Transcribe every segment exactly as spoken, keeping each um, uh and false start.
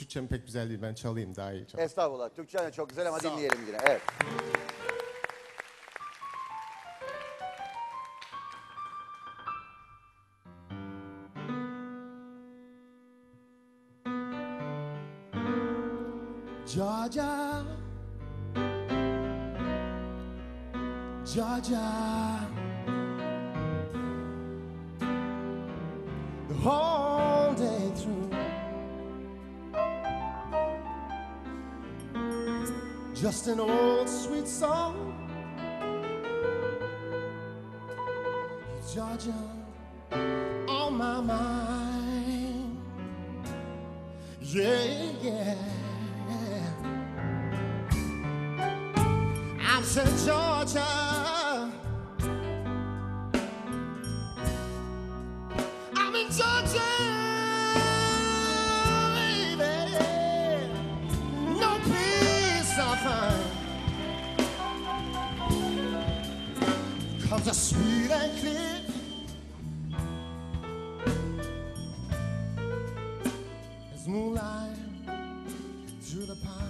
Türkçem pek güzel değil. Ben çalayım daha iyi çalayım. Estağfurullah. Türkçen de çok güzel ama Sağ ol. dinleyelim yine. Evet. Georgia, Georgia, the whole day through, just an old sweet song, Georgia, on my mind, yeah, yeah. I said, Georgia, I'm in Georgia, baby. No peace I find. Comes a sweet and clear. There's moonlight through the pine.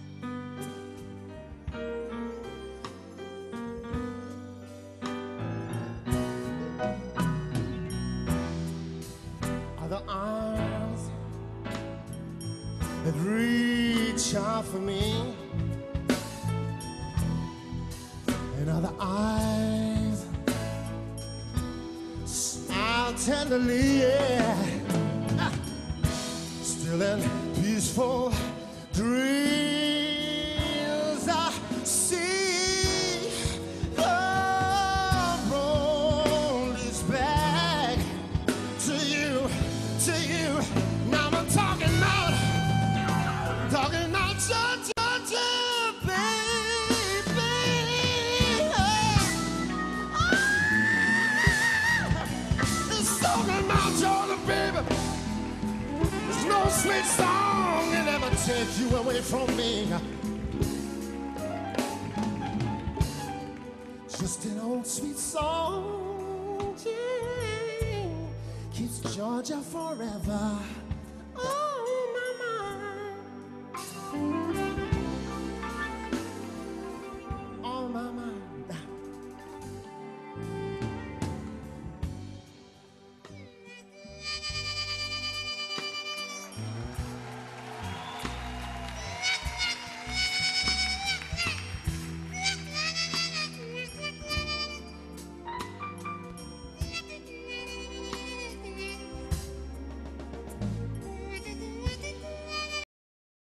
That reach out for me, and other eyes smile tenderly, yeah. Still in peaceful dreams I see the road is back to you, to you. Now I'm talking about talking about Georgia, baby. Oh, it's talking about Georgia, baby. There's no sweet song that ever take you away from me. Just an old sweet song, yeah, keeps Georgia forever.